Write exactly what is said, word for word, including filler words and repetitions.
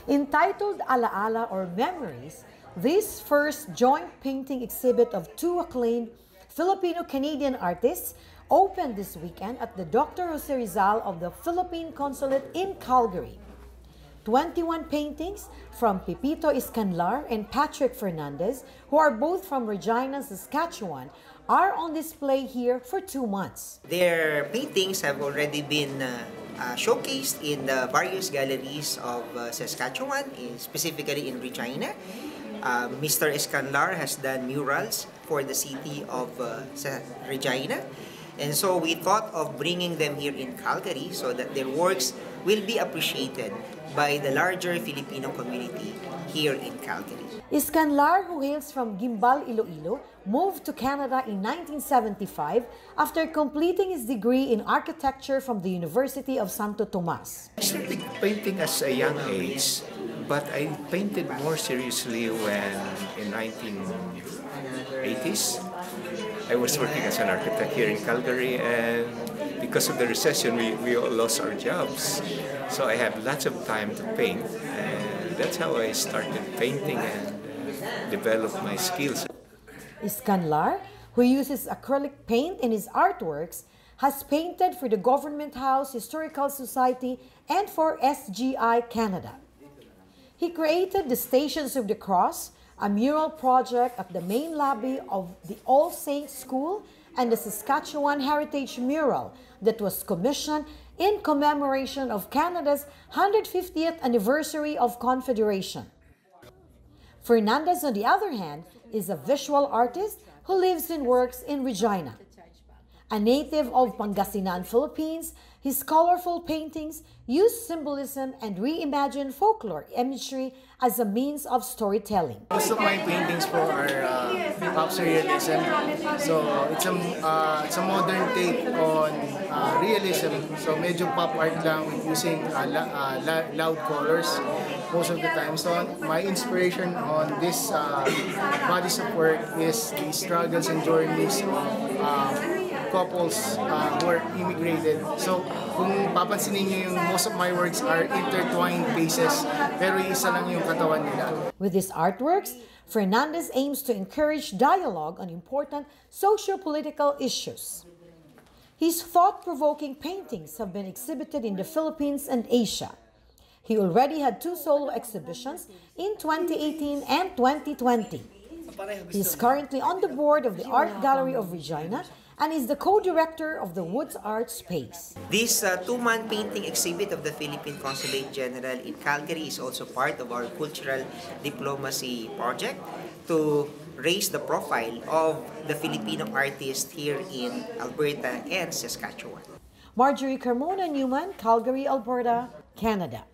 Entitled Alaala or Memories, this first joint painting exhibit of two acclaimed Filipino Canadian artists opened this weekend at the Doctor Jose Rizal of the Philippine Consulate in Calgary. twenty-one paintings from Pepito Iscanlar and Patrick Fernandez, who are both from Regina, Saskatchewan, are on display here for two months. Their paintings have already been uh, uh, showcased in the various galleries of uh, Saskatchewan, in, specifically in Regina. Uh, Mister Escanlar has done murals for the city of uh, Regina. And so we thought of bringing them here in Calgary so that their works will be appreciated by the larger Filipino community here in Calgary. Iscanlar, who hails from Guimbal, Iloilo, moved to Canada in nineteen seventy-five after completing his degree in architecture from the University of Santo Tomas. I started painting at a young age, but I painted more seriously when in nineteen eighties. I was working as an architect here in Calgary, and because of the recession, we, we all lost our jobs. So I had lots of time to paint, and that's how I started painting and uh, developed my skills. Iscanlar, who uses acrylic paint in his artworks, has painted for the Government House Historical Society and for S G I Canada. He created the Stations of the Cross, a mural project at the main lobby of the All Saints School, and the Saskatchewan Heritage Mural that was commissioned in commemoration of Canada's one hundred fiftieth anniversary of Confederation. Fernandez, on the other hand, is a visual artist who lives and works in Regina. A native of Pangasinan, Philippines, his colorful paintings use symbolism and reimagine folklore imagery as a means of storytelling. Most of my paintings for are uh, pop surrealism, so it's a, uh, it's a modern take on uh, realism, so medyo pop art lang with using uh, la, uh, la, loud colors most of the time. So my inspiration on this uh, bodies of work is the struggles and journeys of uh, couples uh, who are immigrated. So kung papansinin niyo yung most of my works are intertwined pieces, pero isa lang yung katawan nila. With his artworks, Fernandez aims to encourage dialogue on important socio-political issues. His thought-provoking paintings have been exhibited in the Philippines and Asia. He already had two solo exhibitions in twenty eighteen and twenty twenty. He is currently on the board of the Art Gallery of Regina and is the co-director of the Woods Art Space. This uh, two-month painting exhibit of the Philippine Consulate General in Calgary is also part of our cultural diplomacy project to raise the profile of the Filipino artists here in Alberta and Saskatchewan. Marjorie Carmona Newman, Calgary, Alberta, Canada.